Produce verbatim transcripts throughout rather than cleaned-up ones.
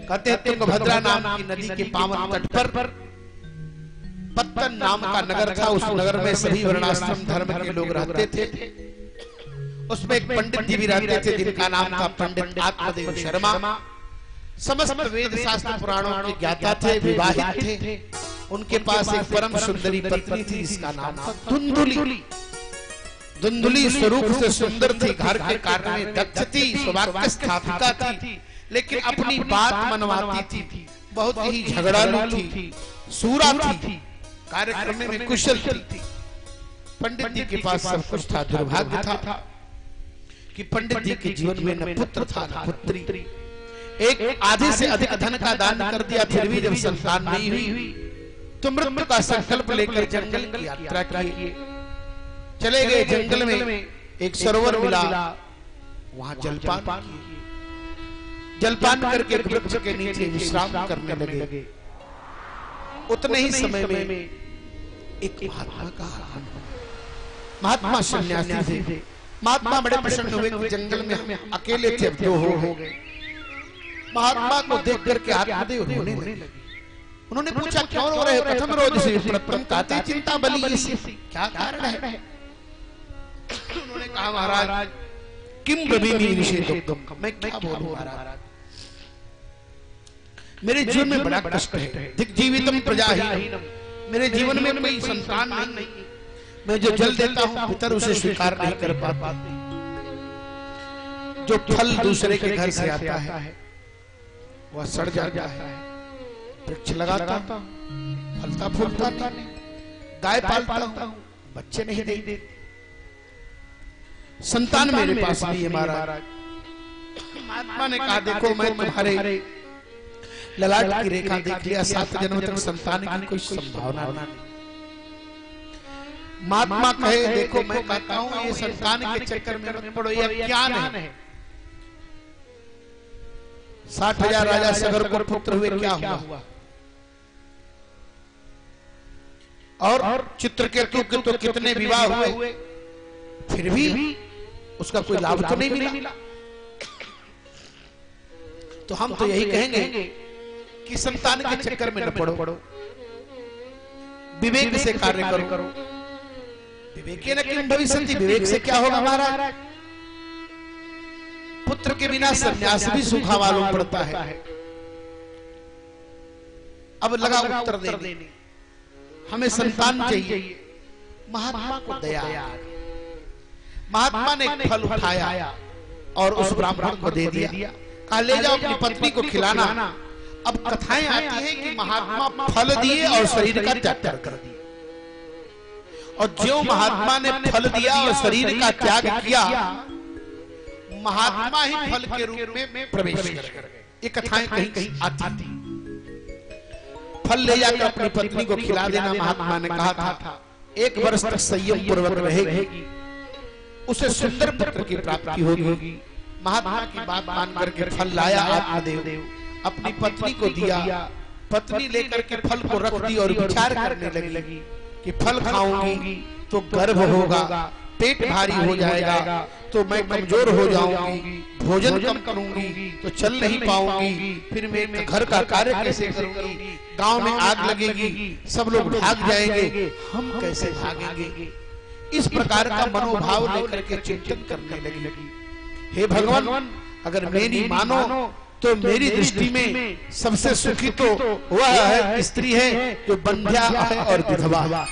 कहते हैं तुंगभद्रा नाम की नदी के पावन तट पर पत्तन नाम का नगर था। उस नगर में सभी वर्णाश्रम धर्म के लोग रहते थे। उसमें एक पंडित जी भी रहते थे जिनका नाम था पंडित आत्मदेव शर्मा। समस्त वेद शास्त्र पुराणों के ज्ञाता थे, विवाहित थे। उनके पास एक परम सुंदरी पत्नी थी जिसका नाम था धुंधुली। धुंधुली स्वरूप से सुंदर थी, घर के कार्य में दक्ष थी, सौभाग्य स्थापिका थी, लेकिन अपनी बात मनवाती थी। बहुत ही झगड़ालू थी, सूरा थी, कार्य करने में कुशल थी। पंडित जी के पास सब कुछ था। दुर्भाग्य था कि पंडित जी के जीवन में न पुत्र था न पुत्री। एक आधे से अधिक धन का दान कर दिया, फिर भी जब संतान नहीं हुई तो मृत्यु का संकल्प लेकर जंगल की यात्रा किए। चले गए जंगल में, एक सरोवर मिला, वहां जलपान जलपान करके एक वृक्ष के नीचे विश्राम करने लगे। उतने ही समय में एक महात्मा का महात्मा सन्यासी थे। महात्मा बड़े प्रसन्न हुए कि जंगल में हम अकेले थे, अब दो हो गए। महात्मा को देख करके आत्मदेव रोने लगे। उन्होंने पूछा क्यों रो रहे हो? प्रथम रोज से प्रथम काते चिंता बली, क्या कारण है? उन्होंने कहा महाराज किम ब्रवीमि निषेधोक्तम, मैं क्या बोलूं महाराज, मेरे जीवन में बड़ा कष्ट है। दिग्जीवितम प्रजाहीनम, मेरे जीवन में कोई संतान नहीं। मैं जो जल देता हूं पितर उसे स्वीकार नहीं कर पाते। जो फल दूसरे के घर से आता है वह सड़ जाता है। वृक्ष लगाता हूं, फलता फूलता नहीं। गाय पालता हूं, बच्चे नहीं देते। संतान मेरे पास नहीं है महाराज। महात्मा ने कहा देखो मैं तुम्हारे ललाट की रेखा देख लिया, सात जन्म तक संतान की कोई संभावना नहीं। महात्मा कहे देखो मैं कहता हूं ये संतान के चक्कर में मत पड़ो, ये ज्ञान है। साठ हजार राजा सगर को पुत्र हुए, क्या हुआ? और चित्रकेतु के तो कितने विवाह हुए, फिर भी उसका कोई लाभ तो नहीं मिला। तो हम तो यही कहेंगे कि संतान के चक्कर में न पड़ो, विवेक से कार्य करो। विवेक न किम भविष्यति, विवेक से क्या होगा महाराज? पुत्र के बिना सन्यास भी सूखा मालूम पड़ता है। अब लगा उत्तर देने, हमें संतान चाहिए। महात्मा को दया आ गई। महात्मा ने एक फल उठाया और उस ब्राह्मण को दे दिया। कहा ले जाओ अपनी पत्नी को खिलाना। अब कथाएं आती हैं कि महात्मा फल दिए और शरीर का त्याग कर दिया। और जो महात्मा ने फल दिया और शरीर का त्याग किया, महात्मा ही फल के रूप में प्रवेश कर गए। ये कथाएं कहीं कहीं आती थी। फल ले जाकर अपनी पत्नी को खिला देना। महात्मा ने कहा था एक वर्ष तक संयम पूर्वक रहेगी, उसे सुंदर पुत्र की प्राप्ति होगी। महात्मा की बात मान करके फल लाया आत्मदेव, अपनी पत्नी को दिया। पत्नी लेकर के फल को रख दी और विचार करने लगी कि फल खाऊंगी तो गर्भ होगा, पेट भारी हो जाएगा, तो मैं कमजोर हो जाऊंगी, भोजन कम करूंगी तो चल नहीं पाऊंगी, फिर मैं घर का कार्य कैसे करूंगी, गांव में आग लगेगी, सब लोग भाग जाएंगे, हम कैसे भागेंगे। इस प्रकार का मनोभाव लेकर के चिंतन करने लगी। हे भगवान, अगर मेरी मानो तो मेरी दृष्टि में सबसे सुखी तो वह है स्त्री है जो बंध्या है और विधवा।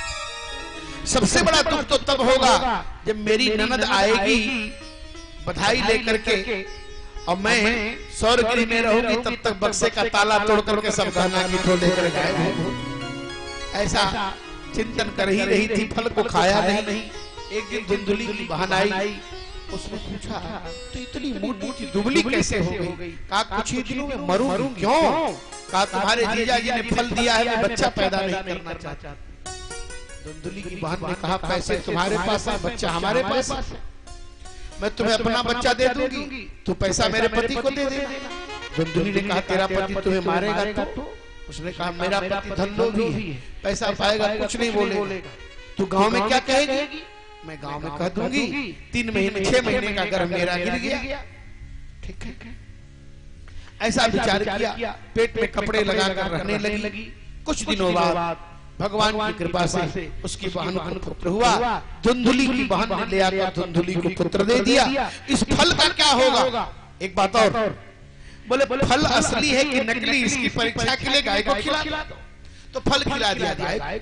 सबसे बड़ा दुख तो तब होगा जब मेरी ननद आएगी बधाई लेकर के और मैं स्वर्गगृह में रहूंगी, तब तक बक्से का ताला तोड़ करके सब गहना की ठोल लेकर गायब। ऐसा चिंतन कर ही रही थी, फल को खाया नहीं। एक दिन धुंधुली की बहन आई, उसने पूछा तो इतनी मोटी दुबली कैसे हो गई? कहा कुछ ही दिनों में मरूं। क्यों? कहा तुम्हारे जीजा जी ने फल दिया है, मैं बच्चा पैदा नहीं करना चाहता। धुंधुली की बहन ने कहा पैसे तुम्हारे पास है, बच्चा हमारे पास है, मैं तुम्हें अपना बच्चा दे दूंगी, तू पैसा मेरे पति को दे देना। धुंधुली ने कहा तेरा पति तुम्हें मारेगा तो? उसने कहा मेरा पति धनलोभी है, पैसा पाएगा कुछ नहीं बोलेगा। तू गांव में क्या कहेगी? मैं गांव में कह दूंगी तीन महीने छह महीने का गर्भ मेरा गिर गया। ठीक है, ऐसा विचार किया, पेट में कपड़े लगाकर रहने लगी। कुछ दिनों बाद भगवान की कृपा से उसकी बहन को पुत्र हुआ। धुंधुली की बहन ने ले आकर धुंधुली को पुत्र दे दिया। इस फल का क्या होगा? एक बात और, बोले फल असली है कि नकली, इसकी परीक्षा के लिए गाय को खिला दो। तो फल खिला दिया गाय।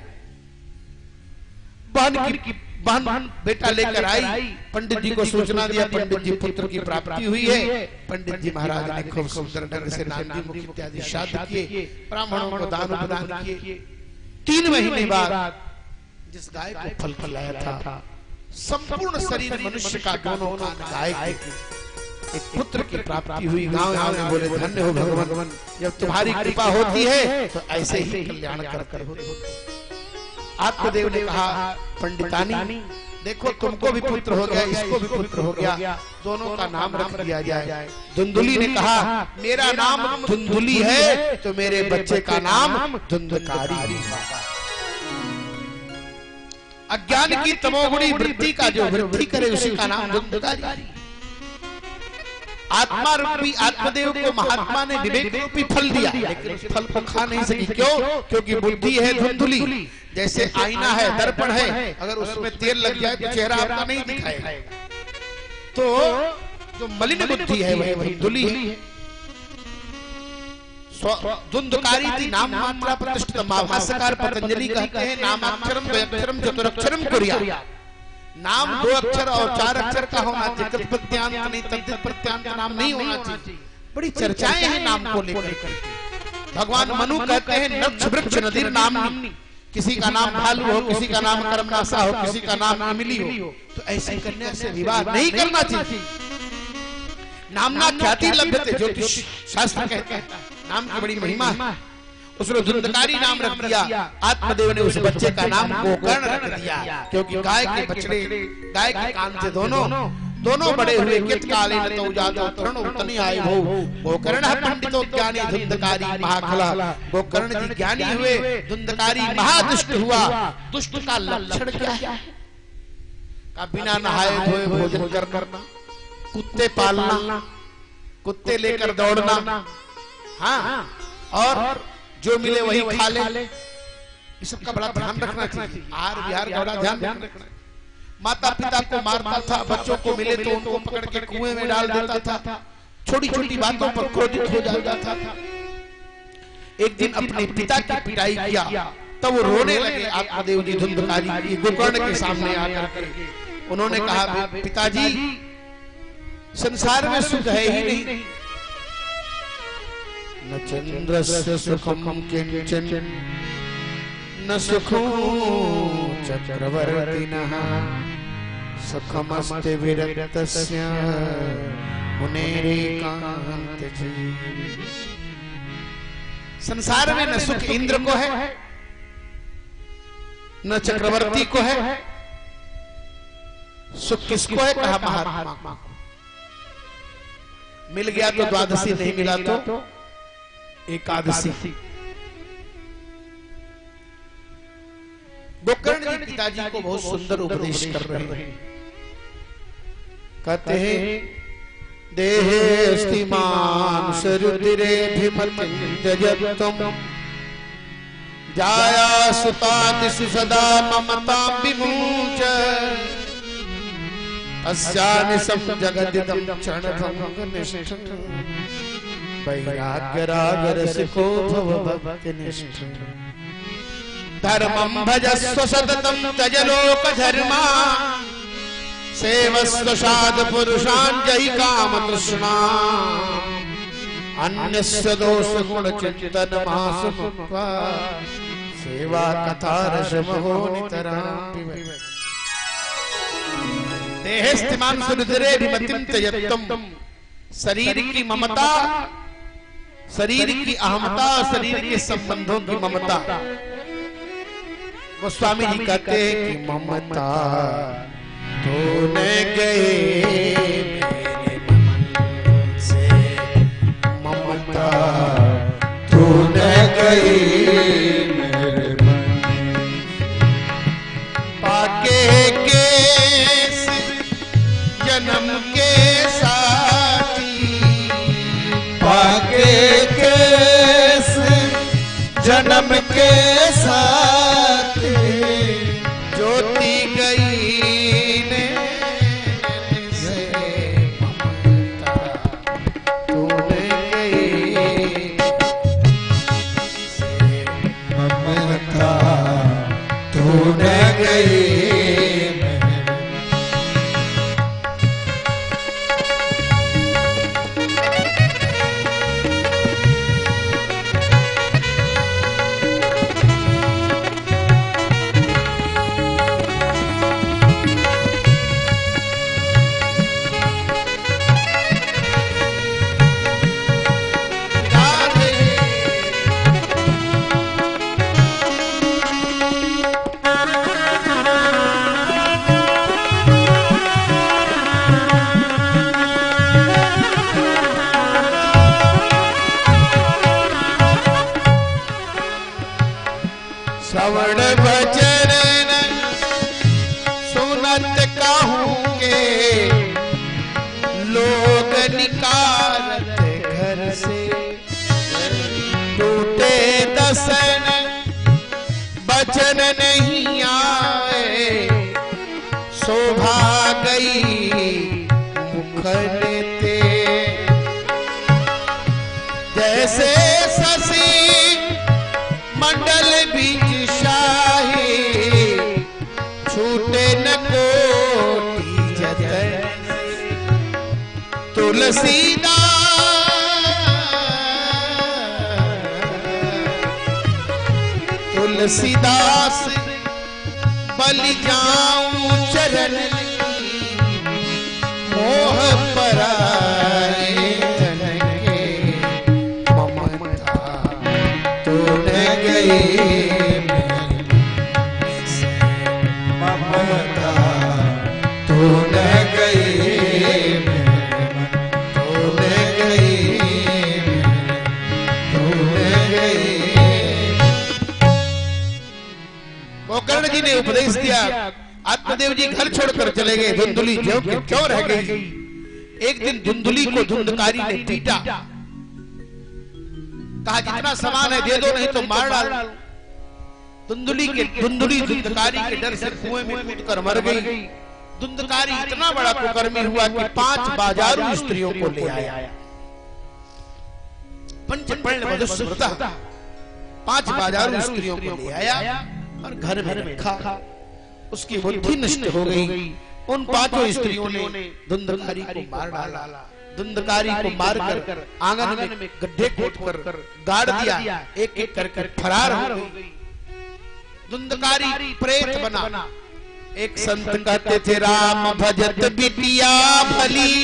बहन की बहन बेटा लेकर आई, पंडित जी को सूचना दिया, पंडित जी पुत्र की प्राप्ति हुई है। पंडित जी महाराज ने खूब सुंदर ढंग से नांदी मुख इत्यादि श्राद्ध किए, ब्राह्मणों को दान प्रदान किए। तीन महीने बाद जिस गाय को फल खिलाया था, संपूर्ण शरीर मनुष्य का दोनों कान गाय के एक पुत्र की प्राप्ति हुई। गांव गांव में बोले धन्य हो भगवान, जब तुम्हारी कृपा होती है तो ऐसे ही कल्याण कर कर होते। आत्मदेव ने कहा पंडितानी देखो, तुमको भी पुत्र हो गया, इसको भी पुत्र हो गया, दोनों का नाम रख दिया जाए। धुंधुली ने कहा मेरा नाम धुंधुली है तो मेरे बच्चे का नाम धुंधकारी। अज्ञान की तमोगुणी वृत्ति का जो वृद्धि करे उसी का नाम धुंधकारी। आत्मा रूपी आत्मदेव को महात्मा ने विवेक रूपी फल दिया, लेकिन उस फल को खा नहीं सकी। क्यों? क्योंकि बुद्धि है धुंधुली। जैसे आईना है, दर्पण है, अगर उसमें तेल लग जाए तो चेहरा आपका नहीं दिखाएगा। तो जो मलिन बुद्धि है वह धुंधुली है। धुंधकारी थी नाम मात्रा प्रतिष्ठित। भाष्यकार पतंजलि कहते हैं नामाक्षरम द्वयक्षरम चतुरक्षरम कुर्यात्। नाम दो अक्षर और चार अक्षर का होना चाहिए, तत् प्रत्यांत नहीं, तद्धित प्रत्यांत नाम नहीं होना चाहिए। बड़ी चर्चाएं हैं नाम को लेकर। भगवान मनु कहते हैं नक्ष वृक्ष नदीर नामनी, किसी का नाम भालू हो, किसी का नाम कर्मनाशा हो, किसी का नाम इमली हो, तो ऐसी कन्या से विवाह नहीं करना चाहिए। नामना ख्याति लभ्यते, ज्योतिष शास्त्र कहते हैं नाम की बड़ी महिमा है। उसने धुंधकारी नाम रख दिया। आत्मदेव ने उस बच्चे का नाम गोकर्ण रख दिया, क्योंकि गाय के बछड़े गाय के कान से दोनों दोनों बड़े हुए। कित काले न तो जादो तरण उतनी आए हो। गोकर्ण पंडितो ज्ञानी धुंधकारी महाखला। गोकर्ण जी ज्ञानी हुए, धुंधकारी महादुष्ट हुआ। दुष्ट का लक्षण क्या है? का बिना नहाए धोए भोजन करना, कुत्ते पालना, कुत्ते लेकर दौड़ना, हाँ, और जो मिले वही खा ले। इस सब का बड़ा ध्यान रखना चाहिए। आहार विहार का बड़ा ध्यान रखना है। माता पिता को मारता था, बच्चों को मिले तो उनको पकड़ के कुएं में डाल देता था। छोटी छोटी बातों पर क्रोधित हो जाता था। एक दिन अपने पिता की पिटाई किया, तब वो रोने लगे आत्मदेव जी धुंधकारी गोकर्ण के सामने आकर के। उन्होंने कहा पिताजी संसार में सुख है ही नहीं। न चंद्रस्य सुखम किंचन न सुखो चक्रवर्तिनः सुखमस्ति विरक्तस्य मुनेरेकांतजी। संसार में न सुख इंद्र को है, न चक्रवर्ती को है। सुख किसको है? कहा महात्मा। मिल गया तो द्वादशी, नहीं मिला तो एकादशी। गोकर्ण जी पिताजी को बहुत सुंदर उपदेश कर रहे हैं। कहते हैं देहेस्तिमान सरुदिरे भिमत्यजत्तम जाया सुतादिषु सदा ममतां विमुच अस्यानिशं जगदिदं क्षणभङ्गनिष्ठं वैराग्यरागरसिको भव भक्तिनिष्ठ। धर्मं भजस्व सततं त्यज लोकधर्मा सेवस्व साधुपुरुषान् जहि कामतृष्णा। अन्यस्य दोषगुणचिन्तनमासु मुक्त्वा सेवा कथा रसमहो नितरां पिबत। देहेस्तिमान सुरुद्रे विमतिं त्यजत्तम। शरीर की ममता, शरीर की अहमता, शरीर के संबंधों की ममता। गोस्वामी जी कहते हैं कि ममता तूने गए मेरे मन से, ममता तूने गई मेरे मन। पाके के जन्म के साथी, पाके केस जन्म के साथ ज्योति गई ने से ममता तूने गई से ममता तूने गई। श्रवण भजन सुनत कहूँ के लोग निकारत घर से टूटे दसन बचन नहीं आए शोभा गई मुखन ते जैसे शशि मंडल बीच छूटे न कोटि जतन तुलसीदास तुलसीदास बलि जाऊं चरण मोह पराए जन के ममता तूने गई तूने गई तूने गई तूने गई। गोकर्ण जी ने उपदेश दिया, आत्मदेव जी घर छोड़कर चले गए, धुंधुली ज्यों की त्यों रह गई। एक दिन धुंधुली को धुंधकारी ने पीटा, कहा जितना सामान है दे दो नहीं तो मार डाल। धुंधुली के धुंधुली धुंधकारी के डर से कुएं में कूदकर मर गई। धुंधकारी इतना बड़ा कुकर्मी हुआ कि पांच बाजारू स्त्रियों को ले आया। पंचपर्ण मधुसूदन पांच बाजारू स्त्रियों को ले आया और घर में रखा। उसकी बुद्धि नष्ट हो गई। उन पांचों स्त्रियों ने धुंधकारी को मार डाला। धुंधकारी को मारकर आंगन में गड्ढे खोदकर गाड़ दिया। एक एक करके फरार हो गई। धुंधकारी प्रेत बना। एक संत कहते थे राम भजत बिटिया भली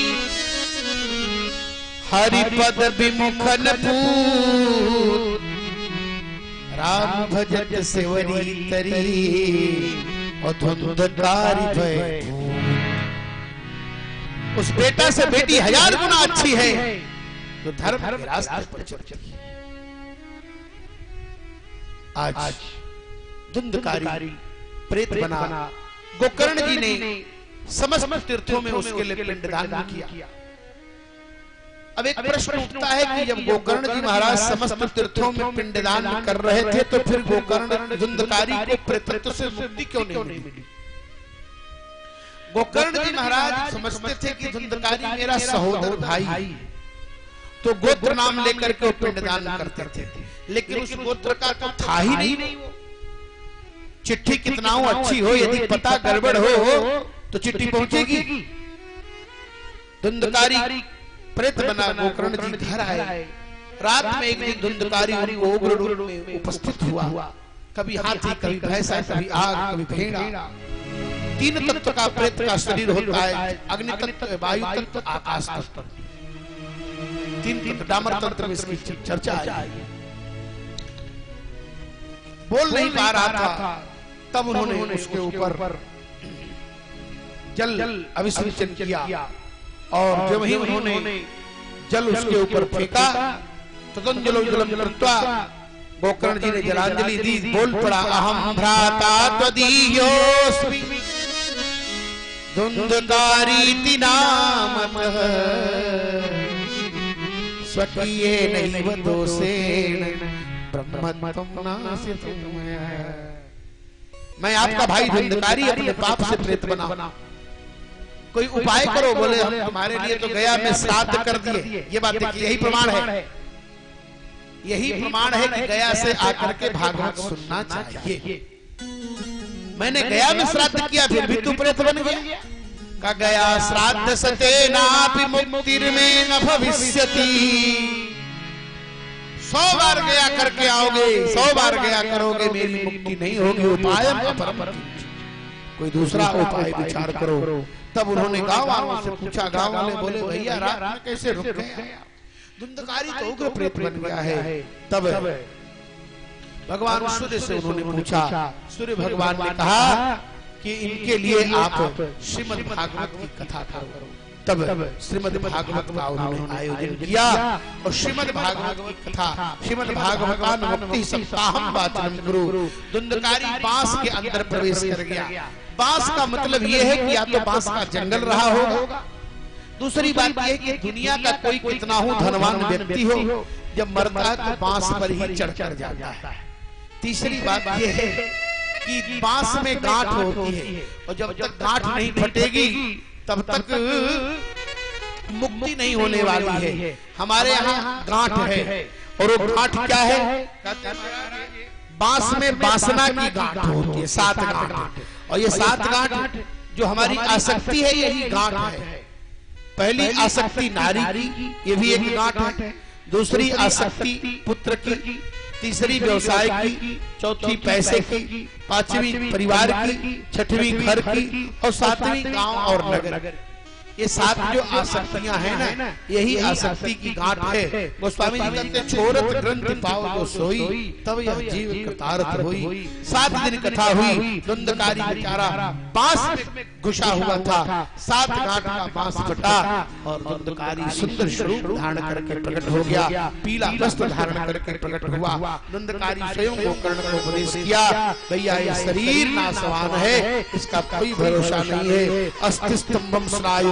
हरि पद विमुखन पूत राम भजत सेवरी तरी और धुंधकारी भय। उस बेटा से बेटी हजार गुना अच्छी है जो धर्म के रास्ते पर चलती है। आज धुंधकारी प्रेत बना। गोकर्ण जी ने समस्त तीर्थों में उसके लिए पिंडदान किया। अब एक प्रश्न उठता है कि जब गोकर्ण जी महाराज समस्त तीर्थों में पिंडदान कर रहे थे तो फिर गोकर्ण धुंधकारी को प्रेतत्व से मुक्ति क्यों नहीं मिली? गोकर्ण जी महाराज समझते थे कि धुंधकारी मेरा सहोदर भाई, तो गोत्र नाम लेकर के वो पिंडदान करते थे, लेकिन उस गोत्र का तो था ही नहीं। चिट्ठी कितना हो अच्छी हो, यदि पता गड़बड़ हो तो चिट्ठी पहुंचेगी। धुंधकारी प्रेत बना गोकर्ण जी घर आए। रात में एक दिन धुंधकारी उनको उग्र रूप में उपस्थित हुआ। कभी हाथी, कभी भैंसा, कभी आग, कभी भेड़ा। तीन तत्व का प्रेत का शरीर होता है, अग्नि तत्व, वायु तत्व, आकाश तत्व। तीन तत्व डामर तंत्र में इसकी चर्चा है। बोल नहीं पा रहा था, तब उन्होंने उसके ऊपर जल अभिषेचन किया और जब ही उन्होंने जल उसके ऊपर फेंका तो तंजलो जलम कृत्वा गोकर्ण जी ने जलांजलि दी। बोल पड़ा अहम भ्राता त्वदीयोऽस्मि धुंधकारीति नामतः स्वकीये नैव दोषेण ब्रह्मत्वं नास्ति मया। मैं आपका भाई धुंधकारी अपने पाप से प्रेत बना, कोई उपाय करो। बोले हम तुम्हारे लिए तो गया में श्राद्ध कर दिए। ये बात देखिए, यही प्रमाण है, यही प्रमाण है कि गया से आकर के भागवत सुनना चाहिए। मैंने गया में श्राद्ध किया फिर भी तू प्रेत बन गया। का गया श्राद्ध सतेनापि मुक्तिर्मे न भविष्यति। सौ बार गया करके आओगे, सौ बार गया करोगे, मेरी मुक्ति नहीं होगी। उपाय कोई दूसरा उपाय विचार करो। तब उन्होंने गांव वालों से पूछा। गांव वाले बोले भैया रात में कैसे रुक गए? धुंधकारी तो उग्र प्रेत बन गया है। तब भगवान सूर्य से उन्होंने पूछा। सूर्य भगवान ने कहा कि इनके लिए आप श्रीमद् भागवत की कथा करो। तब श्रीमद् भागवत का उन्होंने आयोजन किया और श्रीमद् भागवत की कथा, श्रीमद् भागवतान मुक्ति सप्ताहम वाचनम गुरु। धुंधकारी बांस के अंदर प्रवेश कर गया। बांस का मतलब यह है कि या तो बांस का जंगल रहा होगा। दूसरी बात यह कि दुनिया का कोई कितना हो धनवान व्यक्ति हो, जब मरता है तो बांस पर ही चढ़कर जाता है। तीसरी बात यह है कि बांस में गांठ होती है और जब तक गांठ नहीं फटेगी तब तक मुक्ति नहीं होने वाली है। हमारे यहाँ गांठ है और वो गांठ क्या है? बांस में बासना की गांठ होती है, सात गांठ। और ये सात गांठ जो हमारी आसक्ति है यही गांठ है। पहली आसक्ति नारी की, ये भी एक गांठ है। दूसरी आसक्ति पुत्र की, तीसरी व्यवसाय की, चौथी पैसे की, पांचवी परिवार की, छठवीं घर की और सातवीं गांव और नगर। ये सात जो आसक्तियां हैं ना, यही आसक्ति की गांठ है। गोस्वामी जी कहते हैं छोरत ग्रंथ पाओ जो सोई, तब यह जीव कृतार्थ होई। सात दिन कथा हुई। धुंधकारी बेचारा बांस में घुसा हुआ था। सात गांठ का बांस कटा और धुंधकारी सुंदर स्वरूप धारण करके प्रकट हो गया। पीला वस्त्र धारण करके प्रकट हुआ। धुंधकारी स्वयं गोकर्ण को उपदेश किया, भैया ये शरीर नाशवान है, इसका कोई भरोसा नहीं है। अस्थि स्तंभम स्नायु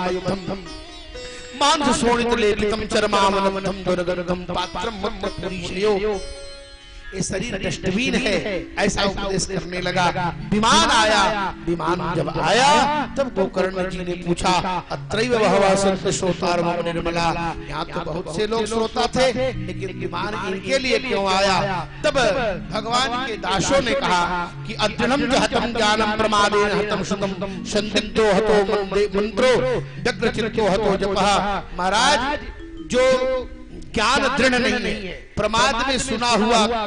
मांस शोणित लेपितम चर्मावलंबम दुर्गंधम पात्रम मत्तपुरीशयो। ये शरीर डस्टबिन है, ऐसा उपदेश करने लगा। विमान आया। विमान जब आया तब गोकर्ण जी ने पूछा अत्रैव बहवः सन्तु श्रोतारः मम निर्मला। यहाँ तो बहुत से लोग श्रोता थे, लेकिन विमान इनके लिए क्यों आया? तब भगवान के दासों ने कहा कि अध्ययनम हतम ज्ञानम प्रमादेन हतम श्रुतम संदिग्धो हतो मंत्रो व्यग्रचित्तो हतो जपः। महाराज जो ज्ञान दृढ़ नहीं है, प्रमाद में सुना हुआ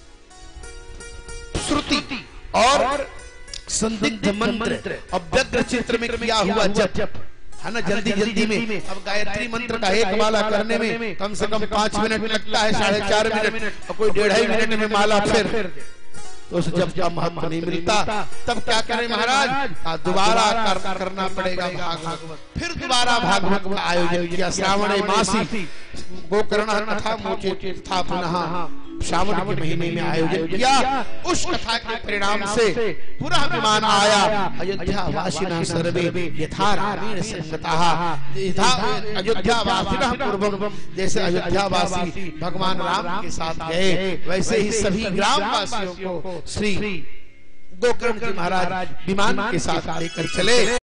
श्रुति और संदिग्ध मंत्र और व्यग्र चित्र में किया हुआ जप है ना, जल्दी जल्दी में। अब गायत्री मंत्र का एक माला करने में कम से कम पांच मिनट लगता है, साढ़े चार मिनट, और कोई डेढ़ ही मिनट में माला फिर तो उस जब का महत्व नहीं मिलता। तब क्या करें महाराज? दोबारा कर, करना पड़ेगा भागवत। फिर दोबारा भागवत का आयोजन किया। श्रावण मासी गोकर्ण कथा मोचे था पुनः श्रावण के महीने में आयोजन किया। उस कथा के परिणाम से पूरा विमान आया। अयोध्या वासिनः सर्वे यथा रामेण संगताः। अयोध्या वासिनः पूर्वम, जैसे अयोध्या वासी भगवान राम के साथ गए, वैसे ही सभी ग्रामवासियों को श्री गोकर्ण जी महाराज विमान के साथ लेकर चले।